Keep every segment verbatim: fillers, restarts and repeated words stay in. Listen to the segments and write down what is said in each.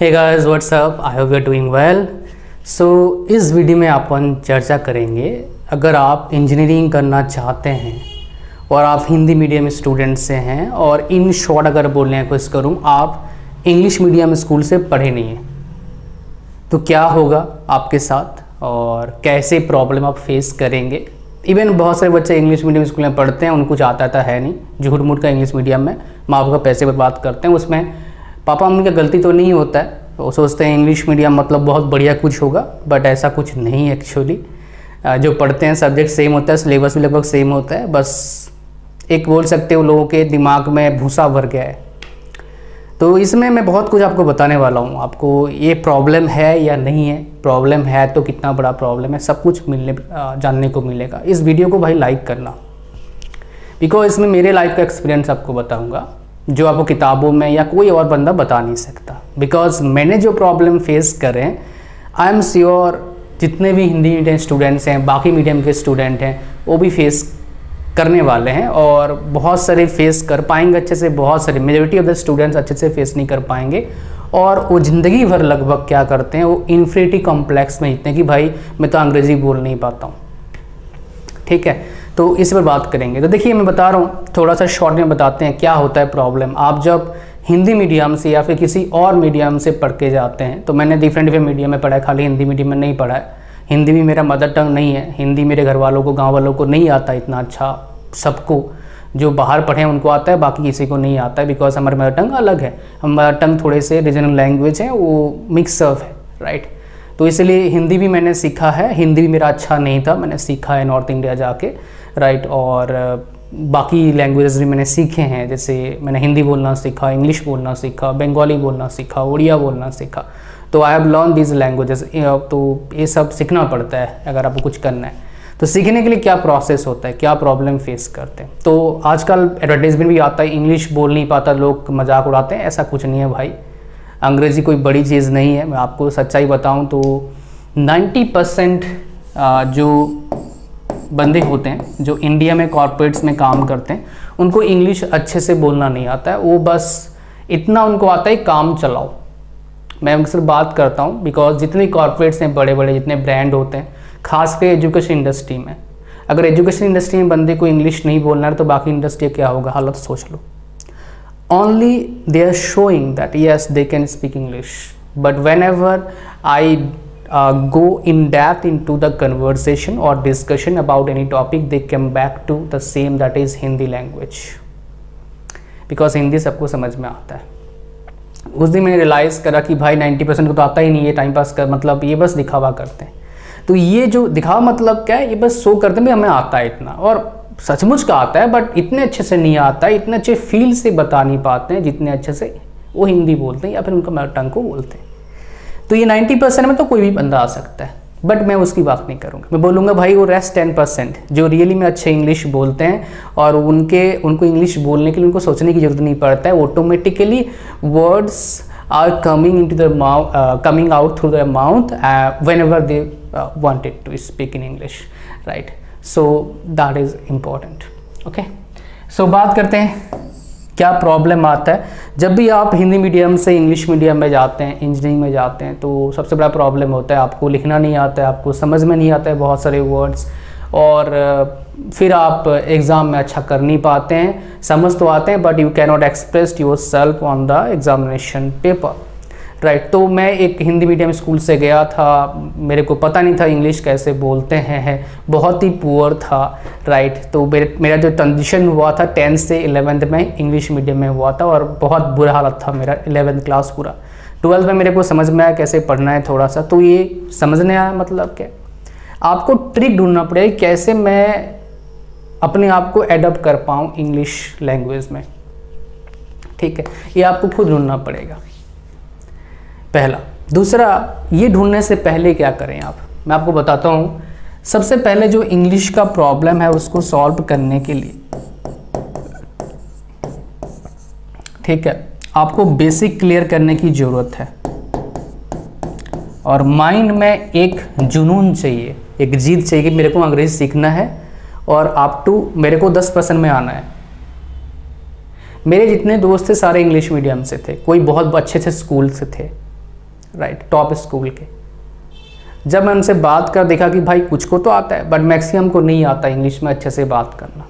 Hey guys what's up, I hope you are doing well. So इस video में अपन चर्चा करेंगे, अगर आप इंजीनियरिंग करना चाहते हैं और आप हिंदी मीडियम स्टूडेंट से हैं और इन शॉर्ट अगर बोलने की कोशिश करूँ आप इंग्लिश मीडियम स्कूल से पढ़े नहीं हैं, तो क्या होगा आपके साथ और कैसे प्रॉब्लम आप फेस करेंगे। इवन बहुत सारे बच्चे इंग्लिश मीडियम स्कूल में पढ़ते हैं, उनको आता था है नहीं, झूठ मूठ का इंग्लिश मीडियम में माँ बाप का पैसे बर्बाद करते हैं। उसमें पापा मम्मी का गलती तो नहीं होता है, वो सोचते हैं इंग्लिश मीडियम मतलब बहुत बढ़िया कुछ होगा, बट ऐसा कुछ नहीं है एक्चुअली। जो पढ़ते हैं सब्जेक्ट सेम होता है, सिलेबस भी लगभग सेम होता है, बस एक बोल सकते हो लोगों के दिमाग में भूसा भर गया है। तो इसमें मैं बहुत कुछ आपको बताने वाला हूँ, आपको ये प्रॉब्लम है या नहीं है, प्रॉब्लम है तो कितना बड़ा प्रॉब्लम है, सब कुछ मिलने जानने को मिलेगा। इस वीडियो को भाई लाइक करना, बिकॉज इसमें मेरे लाइफ का एक्सपीरियंस आपको बताऊँगा जो आपको किताबों में या कोई और बंदा बता नहीं सकता। बिकॉज मैंने जो प्रॉब्लम फेस करे हैं, आई एम श्योर जितने भी हिंदी मीडियम स्टूडेंट्स हैं, बाकी मीडियम के स्टूडेंट हैं, वो भी फेस करने वाले हैं और बहुत सारे फेस कर पाएंगे अच्छे से। बहुत सारे मेजॉरिटी ऑफ द स्टूडेंट्स अच्छे से फेस नहीं कर पाएंगे और वो ज़िंदगी भर लगभग क्या करते हैं, वो इन्फिनिटी कॉम्प्लेक्स में जीतते हैं कि भाई मैं तो अंग्रेज़ी बोल नहीं पाता हूँ। ठीक है, तो इस पर बात करेंगे। तो देखिए मैं बता रहा हूँ, थोड़ा सा शॉर्ट में बताते हैं क्या होता है प्रॉब्लम। आप जब हिंदी मीडियम से या फिर किसी और मीडियम से पढ़ के जाते हैं, तो मैंने डिफरेंट डिफरेंट मीडियम में पढ़ा है, खाली हिंदी मीडियम में नहीं पढ़ा है। हिंदी भी मेरा मदर टंग नहीं है, हिंदी मेरे घर वालों को, गाँव वालों को नहीं आता इतना अच्छा। सबको जो बाहर पढ़े हैं उनको आता है, बाकी किसी को नहीं आता है, बिकॉज हमारे मदर टंग अलग है। हम मदर टंग थोड़े से रीजनल लैंग्वेज हैं, वो मिक्स अप है, राइट। तो इसलिए हिंदी भी मैंने सीखा है, हिंदी भी मेरा अच्छा नहीं था, मैंने सीखा है नॉर्थ इंडिया जाके, राइट। और बाकी लैंग्वेजेस भी मैंने सीखे हैं, जैसे मैंने हिंदी बोलना सीखा, इंग्लिश बोलना सीखा, बंगाली बोलना सीखा, उड़िया बोलना सीखा। तो I have learn these languages. तो ये सब सीखना पड़ता है अगर आपको कुछ करना है। तो सीखने के लिए क्या प्रोसेस होता है, क्या प्रॉब्लम फेस करते हैं। तो आजकल एडवर्टाइजमेंट भी आता है, इंग्लिश बोल नहीं पाता, लोग मजाक उड़ाते हैं। ऐसा कुछ नहीं है भाई, अंग्रेज़ी कोई बड़ी चीज़ नहीं है। मैं आपको सच्चाई बताऊं तो नब्बे परसेंट जो बंदे होते हैं जो इंडिया में कॉर्पोरेट्स में काम करते हैं, उनको इंग्लिश अच्छे से बोलना नहीं आता है। वो बस इतना उनको आता है काम चलाओ। मैं उनसे बात करता हूँ, बिकॉज जितने कॉर्पोरेट्स हैं, बड़े बड़े जितने ब्रांड होते हैं, खासकर एजुकेशन इंडस्ट्री में, अगर एजुकेशन इंडस्ट्री में बंदे को इंग्लिश नहीं बोलना है तो बाकी इंडस्ट्री क्या होगा, हालत सोच लो। Only they are showing that yes they can speak English, but whenever I go in depth into the conversation और discussion about any topic, they come back to the same, that is Hindi language, because Hindi सबको समझ में आता है। उस दिन मैंने realise करा कि भाई नब्बे परसेंट को तो आता ही नहीं है, टाइम पास कर मतलब ये बस दिखावा करते हैं। तो ये जो दिखावा मतलब क्या है, ये बस शो करते हैं हमें आता है इतना, और सचमुच का आता है, बट इतने अच्छे से नहीं आता है, इतने अच्छे फील से बता नहीं पाते हैं जितने अच्छे से वो हिंदी बोलते हैं या फिर उनका मदर टंग को बोलते हैं। तो ये नब्बे परसेंट में तो कोई भी बंदा आ सकता है, बट मैं उसकी बात नहीं करूँगा। मैं बोलूँगा भाई वो रेस्ट टेन परसेंट जो रियली में अच्छे इंग्लिश बोलते हैं और उनके उनको इंग्लिश बोलने के लिए उनको सोचने की जरूरत नहीं पड़ता है, automatically words are coming into their mouth, uh, coming out through their mouth uh, whenever they uh, wanted to speak in English, right? So that is important. Okay, so बात करते हैं क्या प्रॉब्लम आता है जब भी आप हिंदी मीडियम से इंग्लिश मीडियम में जाते हैं, इंजीनियरिंग में जाते हैं। तो सबसे बड़ा प्रॉब्लम होता है आपको लिखना नहीं आता है, आपको समझ में नहीं आता है बहुत सारे वर्ड्स, और फिर आप एग्ज़ाम में अच्छा कर नहीं पाते हैं। समझ तो आते हैं but you can not express yourself on the examination paper, right. तो मैं एक हिंदी मीडियम स्कूल से गया था, मेरे को पता नहीं था इंग्लिश कैसे बोलते हैं, है बहुत ही पुअर था, राइट। तो मेरे मेरा जो ट्रांजिशन हुआ था टेंथ से इलेवेंथ में इंग्लिश मीडियम में हुआ था, और बहुत बुरा हालत था मेरा इलेवेंथ क्लास पूरा। ट्वेल्थ में मेरे को समझ में आया कैसे पढ़ना है थोड़ा सा, तो ये समझने आया मतलब क्या, आपको ट्रिक ढूंढना पड़ेगा कैसे मैं अपने आप को एडप्ट कर पाऊँ इंग्लिश लैंग्वेज में। ठीक है, ये आपको खुद ढूंढना पड़ेगा पहला। दूसरा, ये ढूंढने से पहले क्या करें आप, मैं आपको बताता हूँ। सबसे पहले जो इंग्लिश का प्रॉब्लम है उसको सॉल्व करने के लिए, ठीक है, आपको बेसिक क्लियर करने की ज़रूरत है, और माइंड में एक जुनून चाहिए, एक जिद चाहिए कि मेरे को अंग्रेजी सीखना है और अप टू मेरे को दस परसेंट में आना है। मेरे जितने दोस्त थे सारे इंग्लिश मीडियम से थे, कोई बहुत अच्छे अच्छे स्कूल से थे, राइट, टॉप स्कूल के। जब मैं उनसे बात कर देखा कि भाई कुछ को तो आता है बट मैक्सिमम को नहीं आता इंग्लिश में अच्छे से बात करना,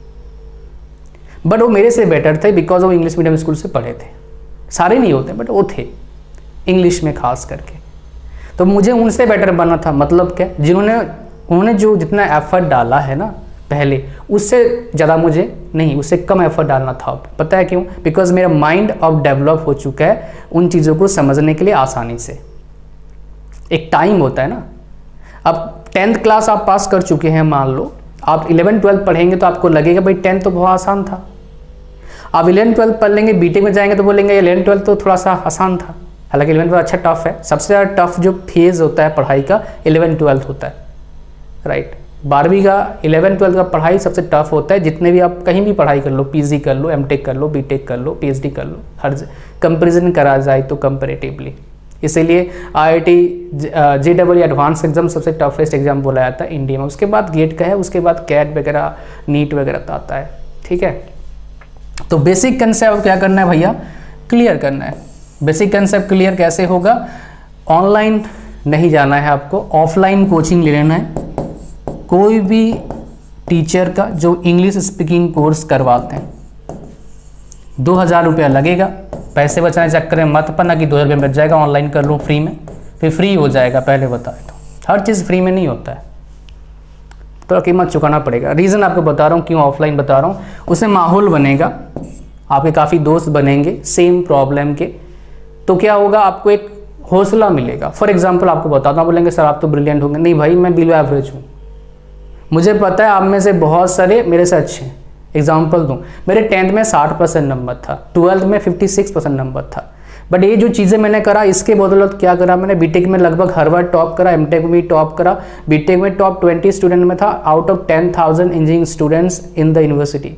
बट वो मेरे से बेटर थे बिकॉज वो इंग्लिश मीडियम स्कूल से पढ़े थे। सारे नहीं होते बट वो थे इंग्लिश में खास करके, तो मुझे उनसे बेटर बनना था। मतलब क्या, जिन्होंने उन्होंने जो जितना एफर्ट डाला है ना पहले, उससे ज़्यादा मुझे नहीं, उससे कम एफर्ट डालना था। पता है क्यों? बिकॉज मेरा माइंड अब डेवलप हो चुका है उन चीज़ों को समझने के लिए आसानी से। एक टाइम होता है ना, अब टेंथ क्लास आप पास कर चुके हैं, मान लो आप इलेवन ट्वेल्थ पढ़ेंगे तो आपको लगेगा भाई टेंथ तो बहुत आसान था। आप इलेवन ट्वेल्थ पढ़ लेंगे, बीटेक में जाएंगे तो बोलेंगे इलेवन ट्वेल्थ तो थोड़ा सा आसान था। हालांकि इलेवन ट्वेल्थ अच्छा टफ है, सबसे ज़्यादा टफ जो फेज़ होता है पढ़ाई का इलेवन ट्वेल्थ होता है, राइट। बारहवीं का इलेवन ट्वेल्थ का पढ़ाई सबसे टफ होता है। जितने भी आप कहीं भी पढ़ाई कर लो, पीजी कर लो, एमटेक कर लो, बीटेक कर लो, पीएचडी कर लो, हर कंपेरिजन करा जाए तो कंपेरेटिवली, इसीलिए IIT J double advance exam सबसे टफेस्ट एग्जाम बोला जाता है इंडिया में। उसके बाद गेट का है, उसके बाद कैट वगैरह, नीट वगैरह तो आता है, ठीक है। तो बेसिक कंसेप्ट क्या करना है भैया, क्लियर करना है। बेसिक कंसेप्ट क्लियर कैसे होगा? ऑनलाइन नहीं जाना है आपको, ऑफलाइन कोचिंग ले लेना है कोई भी टीचर का जो इंग्लिश स्पीकिंग कोर्स करवाते हैं। दो हज़ार रुपया लगेगा, पैसे बचाने चक्कर में मत पड़ना कि दो हज़ार रुपये बच जाएगा ऑनलाइन कर लो फ्री में, फिर फ्री हो जाएगा। पहले बताए तो हर चीज़ फ्री में नहीं होता है, तो कीमत चुकाना पड़ेगा। रीज़न आपको बता रहा हूँ क्यों ऑफलाइन बता रहा हूँ, उससे माहौल बनेगा, आपके काफ़ी दोस्त बनेंगे सेम प्रॉब्लम के, तो क्या होगा आपको एक हौसला मिलेगा। फॉर एग्जाम्पल आपको बताता हूँ, बोलेंगे सर आप तो ब्रिलियंट होंगे, नहीं भाई मैं बिलो एवरेज हूँ। मुझे पता है आप में से बहुत सारे मेरे से अच्छे हैं। एग्जाम्पल दूँ, मेरे टेंथ में साठ परसेंट नंबर था, ट्वेल्थ में फिफ्टी सिक्स परसेंट नंबर था, बट ये जो चीज़ें मैंने करा इसके बदौलत क्या करा मैंने, बीटेक में लगभग हर बार टॉप करा, एमटेक में भी टॉप करा। बीटेक में टॉप ट्वेंटी स्टूडेंट में था out of ten thousand engineering students in the university.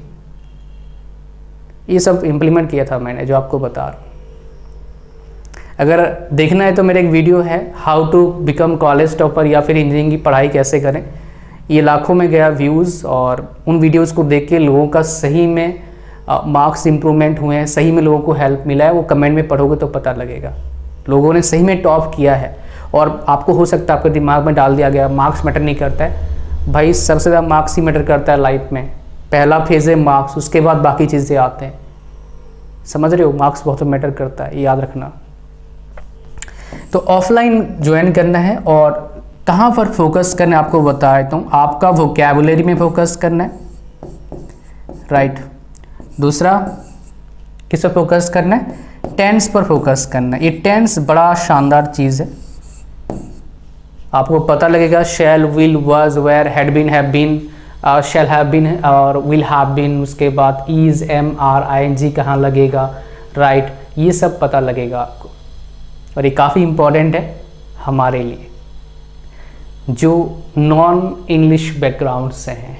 ये सब इम्प्लीमेंट किया था मैंने जो आपको बता रहा हूँ। अगर देखना है तो मेरे एक वीडियो है how to become college topper या फिर इंजीनियरिंग की पढ़ाई कैसे करें, ये लाखों में गया व्यूज़, और उन वीडियोज़ को देख के लोगों का सही में मार्क्स इंप्रूवमेंट हुए हैं, सही में लोगों को हेल्प मिला है। वो कमेंट में पढ़ोगे तो पता लगेगा लोगों ने सही में टॉप किया है। और आपको हो सकता है आपके दिमाग में डाल दिया गया मार्क्स मैटर नहीं करता है, भाई सबसे ज़्यादा मार्क्स ही मैटर करता है लाइफ में। पहला फेज़ है मार्क्स, उसके बाद बाकी चीज़ें आते हैं, समझ रहे हो? मार्क्स बहुत मैटर करता है, याद रखना। तो ऑफलाइन ज्वाइन करना है, और कहाँ पर फोकस करना है आपको बता देता हूँ। आपका वोकैबुलरी में फोकस करना है, राइट। दूसरा किस पर फोकस करना है, टेंस पर फोकस करना है। ये टेंस बड़ा शानदार चीज़ है, आपको पता लगेगा shall, will, was, where, had been, have been, shall have been और विल हैव बीन, उसके बाद is, am, are, I N G कहाँ लगेगा, राइट, ये सब पता लगेगा आपको। और ये काफ़ी इम्पॉर्टेंट है हमारे लिए जो नॉन इंग्लिश बैकग्राउंड से हैं,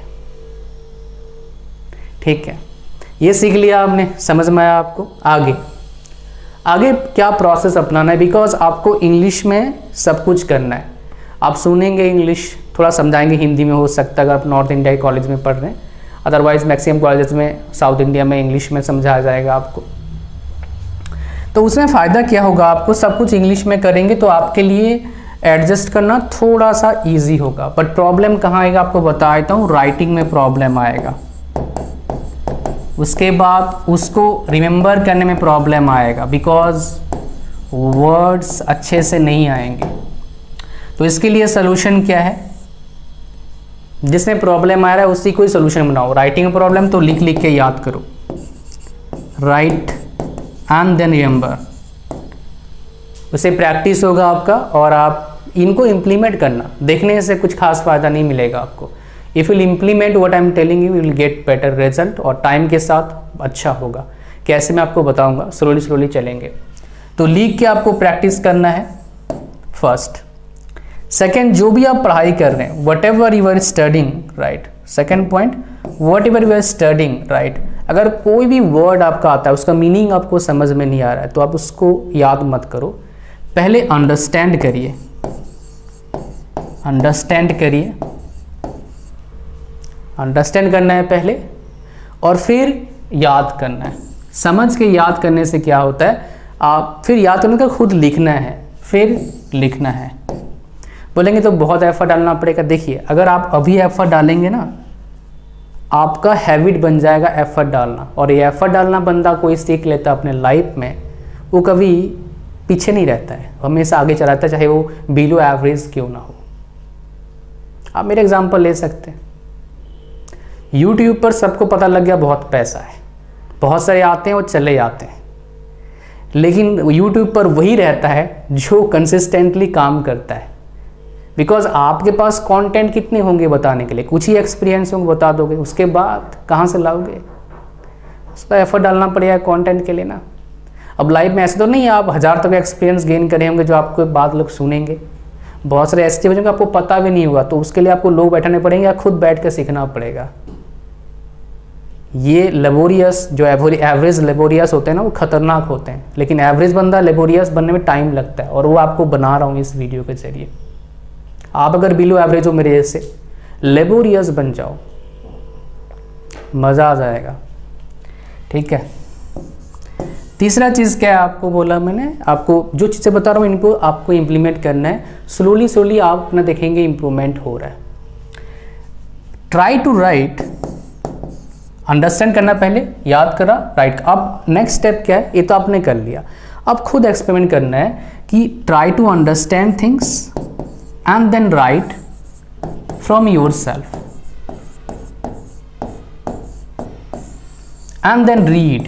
ठीक है। ये सीख लिया आपने, समझ में आया आपको। आगे आगे क्या प्रोसेस अपनाना है, बिकॉज आपको इंग्लिश में सब कुछ करना है। आप सुनेंगे इंग्लिश, थोड़ा समझाएंगे हिंदी में, हो सकता है अगर आप नॉर्थ इंडिया के कॉलेज में पढ़ रहे हैं, अदरवाइज मैक्सिमम कॉलेज में साउथ इंडिया में इंग्लिश में समझाया जाएगा आपको। तो उसमें फ़ायदा क्या होगा, आपको सब कुछ इंग्लिश में करेंगे तो आपके लिए एडजस्ट करना थोड़ा सा इजी होगा। बट प्रॉब्लम कहाँ आएगा आपको बता देता हूँ, राइटिंग में प्रॉब्लम आएगा, उसके बाद उसको रिमेंबर करने में प्रॉब्लम आएगा, बिकॉज वर्ड्स अच्छे से नहीं आएंगे। तो इसके लिए सलूशन क्या है, जिसमें प्रॉब्लम आ रहा है उसी को ही सोल्यूशन बनाओ। राइटिंग में प्रॉब्लम तो लिख लिख के याद करो, राइट एंड देन रिमेंबर, उससे प्रैक्टिस होगा आपका, और आप इनको इम्प्लीमेंट करना। देखने से कुछ खास फ़ायदा नहीं मिलेगा आपको। If you implement what I am telling you, will get better result, और टाइम के साथ अच्छा होगा। कैसे मैं आपको बताऊंगा, स्लोली स्लोली चलेंगे। तो लिख के आपको प्रैक्टिस करना है फर्स्ट। सेकेंड, जो भी आप पढ़ाई कर रहे हैं, whatever you are studying, right. Second point, whatever you are studying, right. अगर कोई भी वर्ड आपका आता है उसका मीनिंग आपको समझ में नहीं आ रहा है तो आप उसको याद मत करो, पहले अंडरस्टैंड करिए, अंडरस्टैंड करिए, अंडरस्टैंड करना है पहले, और फिर याद करना है। समझ के याद करने से क्या होता है, आप फिर याद करने का खुद लिखना है, फिर लिखना है। बोलेंगे तो बहुत एफर्ट डालना पड़ेगा। देखिए अगर आप अभी एफर्ट डालेंगे ना, आपका हैबिट बन जाएगा एफर्ट डालना, और ये एफर्ट डालना बंदा कोई सीख लेता अपने लाइफ में, वो कभी पीछे नहीं रहता है, हमेशा आगे चलाता है, चाहे वो बिलो एवरेज क्यों ना हो। आप मेरे एग्जांपल ले सकते हैं। यूट्यूब पर सबको पता लग गया बहुत पैसा है, बहुत सारे आते हैं और चले जाते हैं, लेकिन यूट्यूब पर वही रहता है जो कंसिस्टेंटली काम करता है। बिकॉज आपके पास कंटेंट कितने होंगे बताने के लिए, कुछ ही एक्सपीरियंस होंगे बता दोगे, उसके बाद कहाँ से लाओगे? उस पर एफर्ट डालना पड़ेगा कंटेंट के लिए ना। अब लाइफ में ऐसे तो नहीं है आप हज़ार तक एक्सपीरियंस गेन करे होंगे जो आपको बाद लोग सुनेंगे। बहुत सारे ऐसे चीज़ें आपको पता भी नहीं होगा, तो उसके लिए आपको लोग बैठाने पड़ेंगे या खुद बैठ कर सीखना पड़ेगा। ये लेबोरियस जो एवरेज लेबोरियस होते हैं ना, वो खतरनाक होते हैं, लेकिन एवरेज बंदा लेबोरियस बनने में टाइम लगता है, और वो आपको बना रहा हूँ इस वीडियो के जरिए। आप अगर बिलो एवरेज हो मेरे जैसे, लेबोरियस बन जाओ, मज़ा आ जाएगा। ठीक है। तीसरा चीज़ क्या है आपको बोला मैंने, आपको जो चीज़ें बता रहा हूँ इनको आपको इम्प्लीमेंट करना है। स्लोली स्लोली आप अपना देखेंगे इम्प्रूवमेंट हो रहा है। ट्राई टू राइट, अंडरस्टैंड करना पहले, याद करा, राइट। अब नेक्स्ट स्टेप क्या है, ये तो आपने कर लिया। अब खुद एक्सपेरिमेंट करना है कि try to understand things and then write from yourself and then read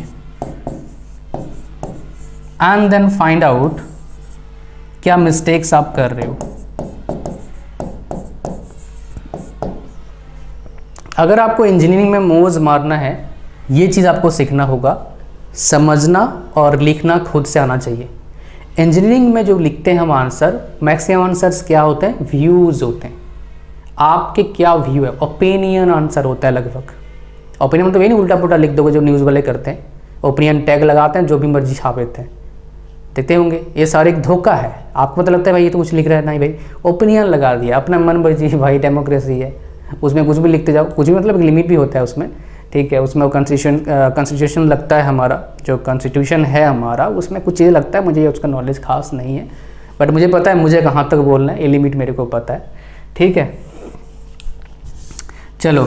and then find out क्या मिस्टेक्स आप कर रहे हो। अगर आपको इंजीनियरिंग में मोज मारना है, ये चीज़ आपको सीखना होगा, समझना और लिखना खुद से आना चाहिए। इंजीनियरिंग में जो लिखते हैं हम आंसर, मैक्सिमम आंसर्स क्या होते हैं, व्यूज़ होते हैं। आपके क्या व्यू है, ओपिनियन आंसर होता है लगभग। ओपिनियन मतलब ये नहीं उल्टा पुल्टा लिख दोगे जो न्यूज़ वाले करते हैं, ओपिनियन टैग लगाते हैं, जो भी मर्जी छाप देते हैं, देखते होंगे। ये सारे एक धोखा है। आपको पता लगता है भाई ये तो कुछ लिख रहा है, नहीं भाई ओपिनियन लगा दिया, अपना मन मर्जी, भाई डेमोक्रेसी है, उसमें कुछ भी लिखते जाओ, कुछ भी मतलब एक लिमिट भी होता है उसमें। ठीक है, उसमें वो कॉन्स्टिट्यूशन कॉन्स्टिट्यूशन लगता है हमारा, जो कॉन्स्टिट्यूशन है हमारा, उसमें कुछ चीज़ें लगता है, मुझे उसका नॉलेज खास नहीं है, बट मुझे पता है मुझे कहाँ तक बोलना है, ये लिमिट मेरे को पता है। ठीक है, चलो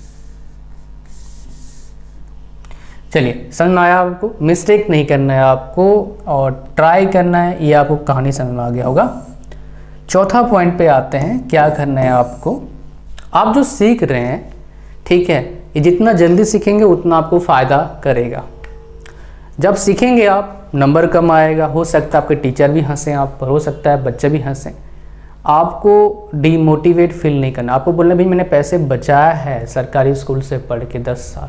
चलिए, समझ में आया आपको? मिस्टेक नहीं करना है आपको और ट्राई करना है, ये आपको कहानी समझ में आ गया होगा। चौथा पॉइंट पे आते हैं, क्या करना है आपको। आप जो सीख रहे हैं, ठीक है, ये जितना जल्दी सीखेंगे उतना आपको फ़ायदा करेगा। जब सीखेंगे आप, नंबर कम आएगा, हो सकता है आपके टीचर भी हंसें आप पर, हो सकता है बच्चे भी हंसें। आपको डीमोटिवेट फील नहीं करना। आपको बोलना भाई मैंने पैसे बचाया है सरकारी स्कूल से पढ़ के दस साल,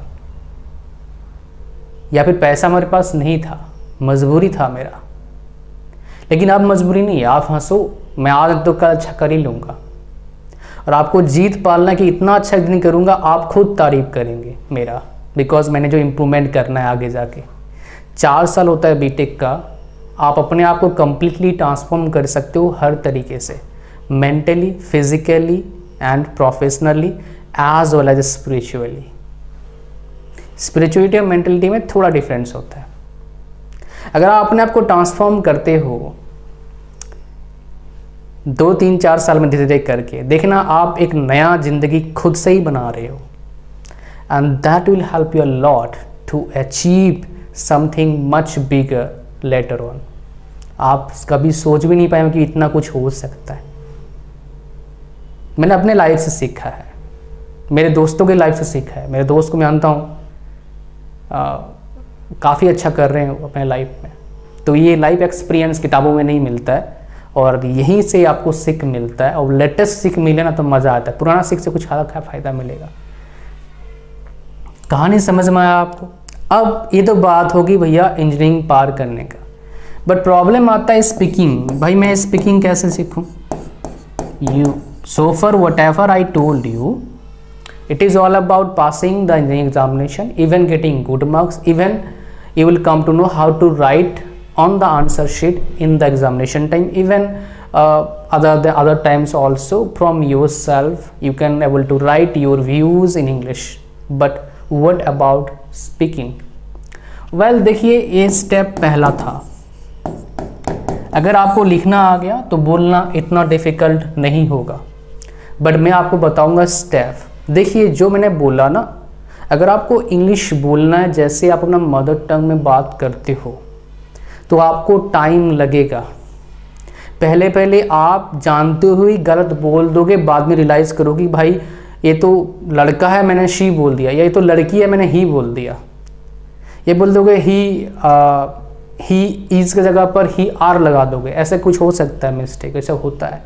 या फिर पैसा हमारे पास नहीं था, मजबूरी था मेरा। लेकिन अब मजबूरी नहीं है, आप हंसो, मैं आज तो कल अच्छा कर ही लूँगा। और आपको जीत पालना कि इतना अच्छा दिन करूँगा, आप खुद तारीफ करेंगे मेरा, बिकॉज मैंने जो इम्प्रूवमेंट करना है आगे जाके। चार साल होता है बीटेक का, आप अपने आप को कम्प्लीटली ट्रांसफॉर्म कर सकते हो हर तरीके से, mentally, physically and professionally as well as spiritually. Spirituality और मेंटलिटी में थोड़ा डिफरेंस होता है। अगर आप अपने आप को ट्रांसफॉर्म करते हो दो तीन चार साल में धीरे धीरे करके, देखना आप एक नया जिंदगी खुद से ही बना रहे हो, and that will help you a lot to achieve something much bigger later on. आप कभी सोच भी नहीं पाएंगे कि इतना कुछ हो सकता है। मैंने अपने लाइफ से सीखा है, मेरे दोस्तों के लाइफ से सीखा है। मेरे दोस्त को मैं जानता हूँ, काफ़ी अच्छा कर रहे हैं अपने लाइफ में। तो ये लाइफ एक्सपीरियंस किताबों में नहीं मिलता है, और यहीं से आपको सीख मिलता है। और लेटेस्ट सीख मिले ना तो मज़ा आता है, पुराना सीख से कुछ अलग फ़ायदा मिलेगा। कहानी समझ में आया आपको? अब ये तो बात होगी भैया इंजीनियरिंग पार करने का, बट प्रॉब्लम आता है स्पीकिंग। भाई मैं स्पीकिंग कैसे सीखूं? You so for whatever I told you, it is all about passing the engineering examination, even getting good marks, even you will come to know how to write on the answer sheet in the examination time, even uh, other the other times also from yourself you can able to write your views in English. But what about speaking? well देखिए, ये step पहला था। अगर आपको लिखना आ गया तो बोलना इतना डिफ़िकल्ट नहीं होगा। बट मैं आपको बताऊंगा स्टेप। देखिए जो मैंने बोला ना, अगर आपको इंग्लिश बोलना है जैसे आप अपना मदर टंग में बात करते हो तो आपको टाइम लगेगा। पहले पहले आप जानते हुए गलत बोल दोगे, बाद में रियलाइज़ करोगे भाई ये तो लड़का है मैंने शी बोल दिया, या ये तो लड़की है मैंने ही बोल दिया। ये बोल दोगे ही आ, ही इज की जगह पर ही आर लगा दोगे, ऐसे कुछ हो सकता है मिस्टेक, ऐसा होता है।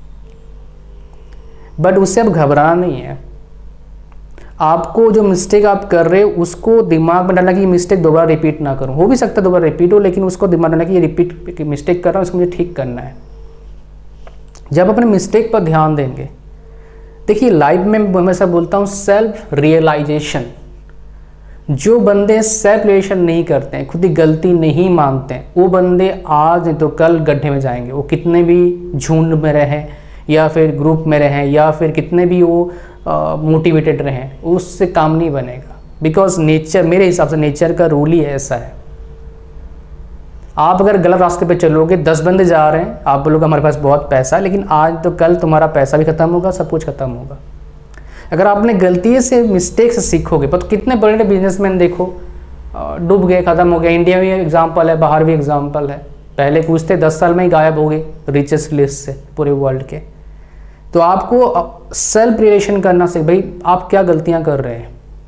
बट उससे अब घबराना नहीं है। आपको जो मिस्टेक आप कर रहे हो उसको दिमाग में डालना कि ये मिस्टेक दोबारा रिपीट ना करूं। हो भी सकता है दोबारा रिपीट हो, लेकिन उसको दिमाग में डालना कि ये रिपीट मिस्टेक कर रहा हूँ, इसको मुझे ठीक करना है। जब अपने मिस्टेक पर ध्यान देंगे, देखिए लाइफ में मैं हमेशा बोलता हूँ सेल्फ रियलाइजेशन। जो बंदे सेल्फ रियलाइजेशन नहीं करते हैं, खुद की गलती नहीं मानते हैं, वो बंदे आज नहीं तो कल गड्ढे में जाएंगे। वो कितने भी झुंड में रहें या फिर ग्रुप में रहें या फिर कितने भी वो मोटिवेटेड uh, रहें, उससे काम नहीं बनेगा। बिकॉज नेचर, मेरे हिसाब से नेचर का रूल ही ऐसा है। आप अगर गलत रास्ते पे चलोगे, दस बंदे जा रहे हैं, आप बोलोगे हमारे पास बहुत पैसा है, लेकिन आज तो कल तुम्हारा पैसा भी खत्म होगा, सब कुछ खत्म होगा। अगर आपने गलती से मिस्टेक से सीखोगे, पर तो कितने बड़े बड़े बिजनेसमैन देखो डूब गए, खत्म हो गया। इंडिया में एग्जाम्पल है, बाहर भी एग्जाम्पल है। पहले कुछ थे, दस साल में ही गायब हो गए रिचेस्ट लिस्ट से पूरे वर्ल्ड के। तो आपको सेल्फ रियलाइजेशन करना सीख, भाई आप क्या गलतियां कर रहे हैं,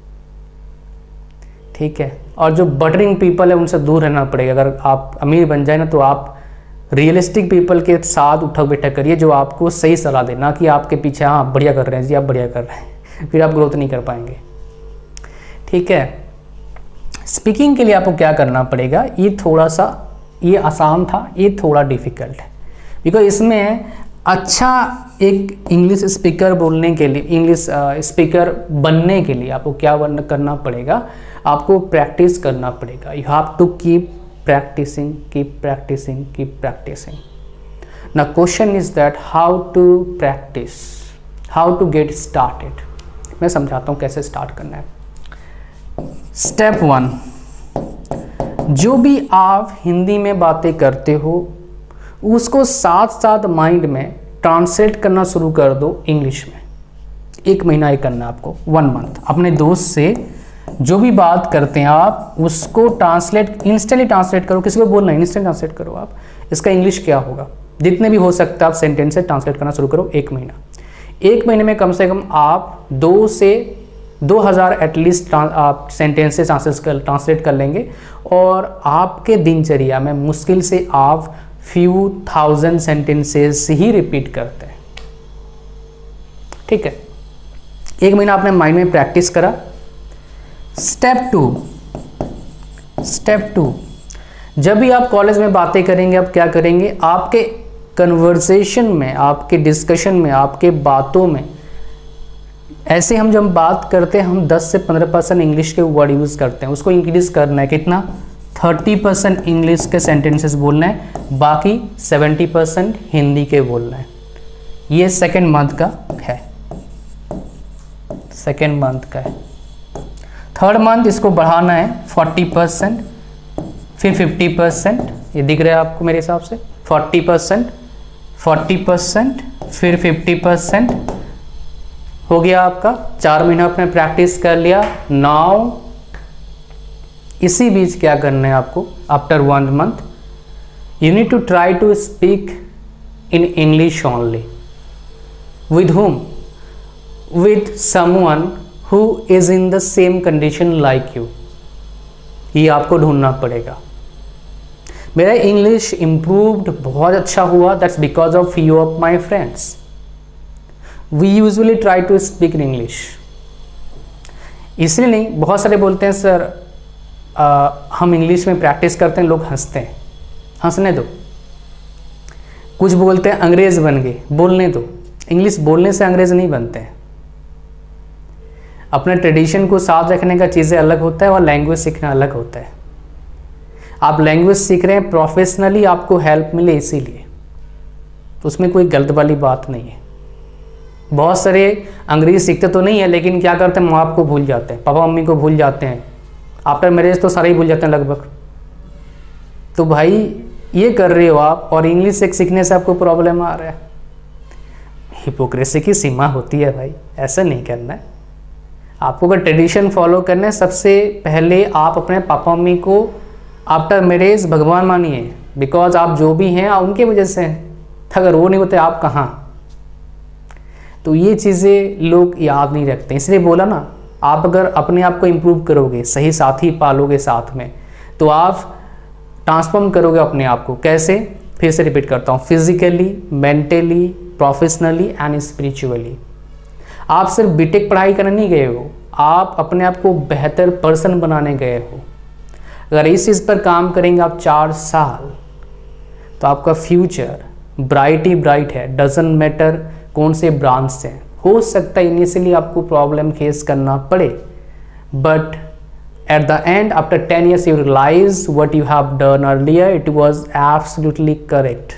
ठीक है। और जो बटरिंग पीपल है उनसे दूर रहना पड़ेगा। अगर आप अमीर बन जाए ना तो आप रियलिस्टिक पीपल के साथ उठक बैठक करिए जो आपको सही सलाह दे, ना कि आपके पीछे हाँ बढ़िया कर रहे हैं जी, आप बढ़िया कर रहे हैं, फिर आप ग्रोथ नहीं कर पाएंगे, ठीक है। स्पीकिंग के लिए आपको क्या करना पड़ेगा, ये थोड़ा सा, ये आसान था, ये थोड़ा डिफिकल्ट है। बिकॉज इसमें अच्छा एक इंग्लिश स्पीकर बोलने के लिए, इंग्लिश स्पीकर बनने के लिए आपको क्या करना पड़ेगा, आपको प्रैक्टिस करना पड़ेगा। You have to keep practicing, keep practicing, keep practicing. Now question is that how to practice, how to get started. मैं समझाता हूँ कैसे स्टार्ट करना है। स्टेप वन, जो भी आप हिंदी में बातें करते हो उसको साथ साथ माइंड में ट्रांसलेट करना शुरू कर दो इंग्लिश में। एक महीना ये करना आपको, वन मंथ। अपने दोस्त से जो भी बात करते हैं आप उसको ट्रांसलेट, इंस्टेंटली ट्रांसलेट करो। किसी को बोलना है इंस्टेंट ट्रांसलेट करो आप, इसका इंग्लिश क्या होगा, जितने भी हो सकता है आप सेंटेंस से ट्रांसलेट करना शुरू करो। एक महीना, एक महीने में कम से कम आप दो से दो हज़ार एटलीस्ट आप सेंटेंस से ट्रांसलेट कर लेंगे। और आपके दिनचर्या में मुश्किल से आप फ्यू थाउजेंड सेंटेंसेस ही रिपीट करते हैं, ठीक है। एक महीना आपने माइंड में प्रैक्टिस करा। स्टेप टू, स्टेप टू, जब भी आप कॉलेज में बातें करेंगे, आप क्या करेंगे, आपके कन्वर्सेशन में, आपके डिस्कशन में, आपके बातों में, ऐसे हम जब बात करते हैं हम दस से पंद्रह परसेंट इंग्लिश के वर्ड यूज़ करते हैं, उसको इंक्रीज करना है। कितना, थर्टी परसेंट इंग्लिश के सेंटेंसेस बोलना है, बाकी सेवेंटी परसेंट हिंदी के बोलना है। ये सेकेंड मंथ का है, सेकेंड मंथ का है। थर्ड मंथ इसको बढ़ाना है फोर्टी परसेंट, फिर फिफ्टी परसेंट, ये दिख रहा है आपको मेरे हिसाब से, फोर्टी परसेंट, फोर्टी परसेंट, फिर फिफ्टी परसेंट हो गया आपका। चार महीना आपने प्रैक्टिस कर लिया। नाउ इसी बीच क्या करना है आपको, after one month you need to try to speak in English only. With whom? With someone who is in the same condition like you। ये आपको ढूंढना पड़ेगा। मेरा इंग्लिश इम्प्रूव्ड बहुत अच्छा हुआ, that's because of few of my friends। We usually try to speak in English। इसलिए नहीं, बहुत सारे बोलते हैं सर आ, हम इंग्लिश में प्रैक्टिस करते हैं, लोग हंसते हैं, हंसने दो। कुछ बोलते हैं अंग्रेज बन गए, बोलने दो। इंग्लिश बोलने से अंग्रेज नहीं बनते हैं। अपने ट्रेडिशन को साथ रखने का चीज़ें अलग होता है और लैंग्वेज सीखना अलग होता है। आप लैंग्वेज सीख रहे हैं प्रोफेशनली, आपको हेल्प मिले इसीलिए, उसमें कोई गलत वाली बात नहीं है। बहुत सारे अंग्रेजी सीखते तो नहीं है, लेकिन क्या करते हैं, माँ बाप को भूल जाते हैं, पापा मम्मी को भूल जाते हैं। आफ्टर मैरिज तो सारे ही भूल जाते हैं लगभग। तो भाई ये कर रहे हो आप और इंग्लिश एक सीखने से आपको प्रॉब्लम आ रहा है। हिपोक्रेसी की सीमा होती है भाई, ऐसा नहीं करना है। आपको अगर ट्रेडिशन फॉलो करना है, सबसे पहले आप अपने पापा मम्मी को आफ्टर मैरिज भगवान मानिए, बिकॉज आप जो भी हैं उनके वजह से हैं। अगर वो नहीं होते आप कहाँ। तो ये चीज़ें लोग याद नहीं रखते, इसलिए बोला ना, आप अगर अपने आप को इम्प्रूव करोगे, सही साथी पालोगे साथ में, तो आप ट्रांसफॉर्म करोगे अपने आप को। कैसे? फिर से रिपीट करता हूँ, physically, mentally, professionally and spiritually. आप सिर्फ बीटेक पढ़ाई करने नहीं गए हो, आप अपने आप को बेहतर पर्सन बनाने गए हो। अगर इस चीज़ पर काम करेंगे आप चार साल, तो आपका फ्यूचर ब्राइट ही ब्राइट है। डजंट मैटर कौन से ब्रांच से। हो सकता है इनिशियली आपको प्रॉब्लम फेस करना पड़े, but at the end after ten years you realize what you have done earlier, it was absolutely correct.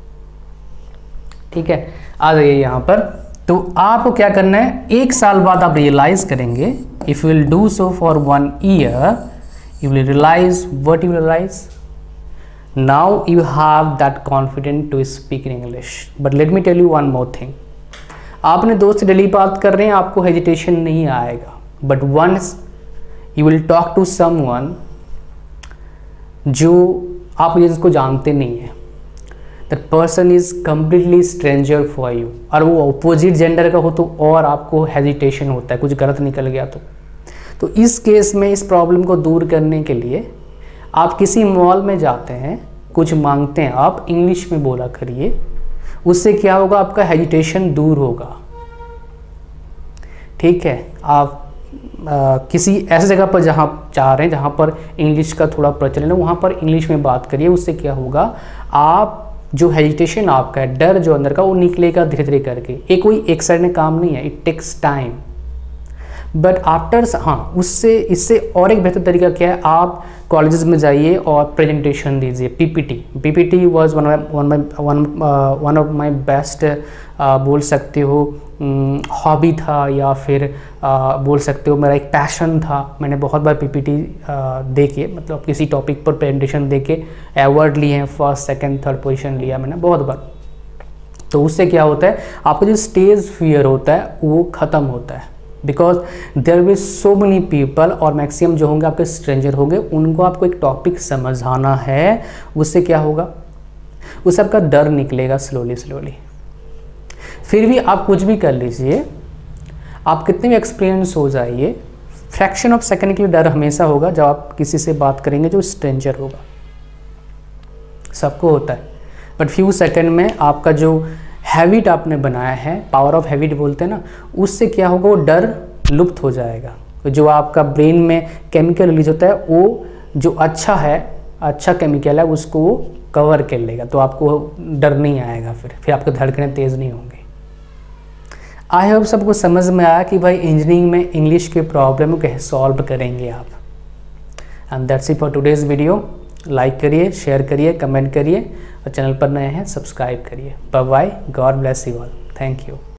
ठीक है, आ जाइए यहाँ पर। तो आपको क्या करना है, एक साल बाद आप रियलाइज करेंगे, if you will do so for one year, you will realize what you realize. Now you have that confidence to speak in English. But let me tell you one more thing. आप अपने दोस्त से daily बात कर रहे हैं, आपको hesitation नहीं आएगा, but once you will talk to someone जो आप जिसको जानते नहीं हैं, that person is completely stranger for you, और वो opposite gender का हो तो और आपको हेजिटेशन होता है, कुछ गलत निकल गया तो। तो इस केस में इस प्रॉब्लम को दूर करने के लिए आप किसी मॉल में जाते हैं, कुछ मांगते हैं, आप इंग्लिश में बोला करिए, उससे क्या होगा, आपका हेजिटेशन दूर होगा। ठीक है, आप आ, किसी ऐसी जगह पर जहाँ चाह रहे हैं जहाँ पर इंग्लिश का थोड़ा प्रचलन है, वहाँ पर इंग्लिश में बात करिए। उससे क्या होगा, आप जो हेजिटेशन आपका है, डर जो अंदर का, वो निकलेगा धीरे धीरे करके। ये कोई एक साइड में काम नहीं है, it takes time, but after, हाँ, उससे इससे और एक बेहतर तरीका क्या है, आप कॉलेजेस में जाइए और प्रेजेंटेशन दीजिए। PPT PPT was one one one one of my best, बोल सकते हो हॉबी था, या फिर uh, बोल सकते हो मेरा एक पैशन था। मैंने बहुत बार पीपीटी uh, दे के, मतलब किसी टॉपिक पर प्रेजेंटेशन दे के अवार्ड लिए हैं, फर्स्ट सेकंड थर्ड पोजीशन लिया मैंने बहुत बार। तो उससे क्या होता है, आपका जो स्टेज फियर होता है वो ख़त्म होता है, because there will so many people, और मैक्सिमम जो होंगे आपके स्ट्रेंजर होंगे, उनको आपको एक टॉपिक समझाना है। उससे क्या होगा, उस सबका डर निकलेगा स्लोली स्लोली। फिर भी आप कुछ भी कर लीजिए, आप कितने भी एक्सपीरियंस हो जाइए, फ्रैक्शन ऑफ सेकंड के लिए डर हमेशा होगा जब आप किसी से बात करेंगे जो स्ट्रेंजर होगा। सबको होता है, बट फ्यू सेकंड में आपका जो हैबिट आपने बनाया है, पावर ऑफ हैबिट बोलते हैं ना, उससे क्या होगा, वो डर लुप्त हो जाएगा। जो आपका ब्रेन में केमिकल रिलीज होता है, वो जो अच्छा है, अच्छा केमिकल है, उसको वो कवर कर लेगा, तो आपको डर नहीं आएगा। फिर फिर आपके धड़कनें तेज़ नहीं होंगे। आई होप सबको समझ में आया कि भाई इंजीनियरिंग में इंग्लिश के प्रॉब्लम को कैसे सॉल्व करेंगे आप। And that's it for today's video. Like करिए, शेयर करिए, कमेंट करिए, और चैनल पर नए हैं सब्सक्राइब करिए। Bye bye, God bless you all, thank you.